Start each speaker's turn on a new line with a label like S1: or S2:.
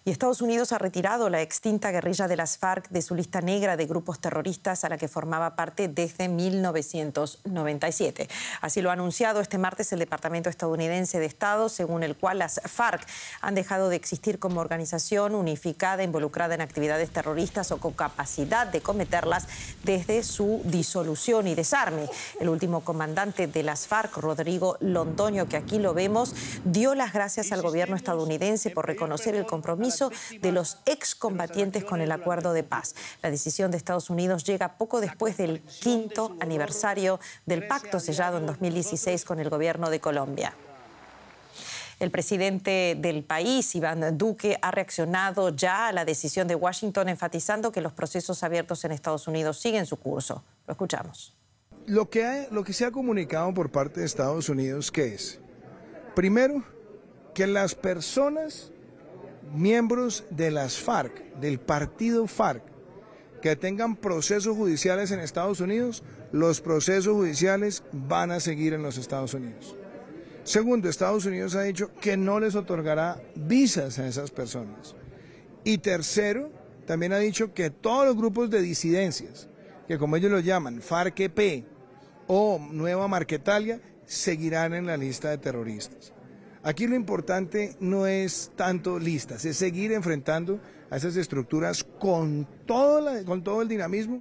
S1: Y Estados Unidos ha retirado la extinta guerrilla de las FARC de su lista negra de grupos terroristas a la que formaba parte desde 1997. Así lo ha anunciado este martes el Departamento estadounidense de Estado, según el cual las FARC han dejado de existir como organización unificada involucrada en actividades terroristas o con capacidad de cometerlas desde su disolución y desarme. El último comandante de las FARC, Rodrigo Londoño, que aquí lo vemos, dio las gracias al gobierno estadounidense por reconocer el compromiso de los excombatientes con el acuerdo de paz. La decisión de Estados Unidos llega poco después del 5º aniversario del pacto sellado en 2016 con el gobierno de Colombia. El presidente del país, Iván Duque, ha reaccionado ya a la decisión de Washington, enfatizando que los procesos abiertos en Estados Unidos siguen su curso. Lo escuchamos.
S2: Lo que se ha comunicado por parte de Estados Unidos, ¿qué es? Primero, que las personas, miembros de las FARC, del partido FARC, que tengan procesos judiciales en Estados Unidos, los procesos judiciales van a seguir en los Estados Unidos. Segundo, Estados Unidos ha dicho que no les otorgará visas a esas personas. Y tercero, también ha dicho que todos los grupos de disidencias, que como ellos lo llaman, FARC-EP o Nueva Marquetalia, seguirán en la lista de terroristas. Aquí lo importante no es tanto listas, es seguir enfrentando a esas estructuras con todo el dinamismo